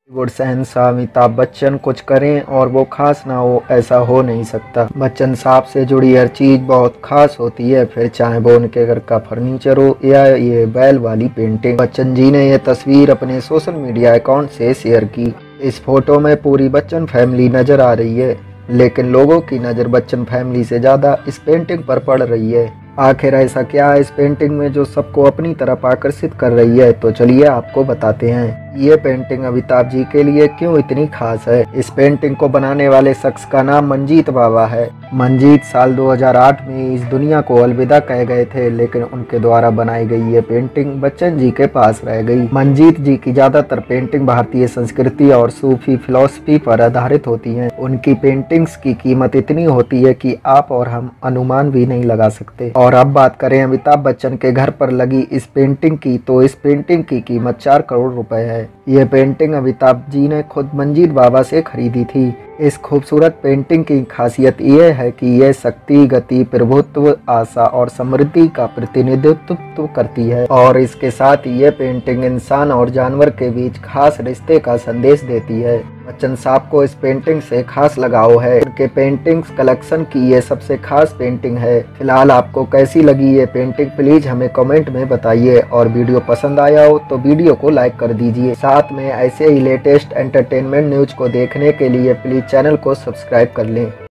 बॉलीवुड शहंशाह अमिताभ बच्चन कुछ करें और वो खास ना हो, ऐसा हो नहीं सकता। बच्चन साहब से जुड़ी हर चीज बहुत खास होती है, फिर चाहे वो उनके घर का फर्नीचर हो या ये बैल वाली पेंटिंग। बच्चन जी ने ये तस्वीर अपने सोशल मीडिया अकाउंट से शेयर की। इस फोटो में पूरी बच्चन फैमिली नजर आ रही है, लेकिन लोगों की नज़र बच्चन फैमिली से ज़्यादा इस पेंटिंग पर पड़ रही है। आखिर ऐसा क्या है इस पेंटिंग में जो सबको अपनी तरफ आकर्षित कर रही है, तो चलिए आपको बताते हैं। ये पेंटिंग अमिताभ जी के लिए क्यों इतनी खास है। इस पेंटिंग को बनाने वाले शख्स का नाम मंजीत बावा है। मंजीत साल 2008 में इस दुनिया को अलविदा कह गए थे, लेकिन उनके द्वारा बनाई गई ये पेंटिंग बच्चन जी के पास रह गई। मंजीत जी की ज्यादातर पेंटिंग भारतीय संस्कृति और सूफी फिलॉसफी पर आधारित होती हैं। उनकी पेंटिंग्स की कीमत इतनी होती है कि आप और हम अनुमान भी नहीं लगा सकते। और अब बात करें अमिताभ बच्चन के घर पर लगी इस पेंटिंग की, तो इस पेंटिंग की कीमत 4 करोड़ रुपए है। यह पेंटिंग अमिताभ जी ने खुद मंजीत बावा से खरीदी थी। इस खूबसूरत पेंटिंग की खासियत यह है कि यह शक्ति, गति, प्रभुत्व, आशा और समृद्धि का प्रतिनिधित्व करती है, और इसके साथ यह पेंटिंग इंसान और जानवर के बीच खास रिश्ते का संदेश देती है। बच्चन साहब को इस पेंटिंग से खास लगाव है। उनके पेंटिंग्स कलेक्शन की ये सबसे खास पेंटिंग है। फिलहाल आपको कैसी लगी ये पेंटिंग, प्लीज हमें कमेंट में बताइए, और वीडियो पसंद आया हो तो वीडियो को लाइक कर दीजिए। साथ में ऐसे ही लेटेस्ट एंटरटेनमेंट न्यूज को देखने के लिए प्लीज चैनल को सब्सक्राइब कर लें।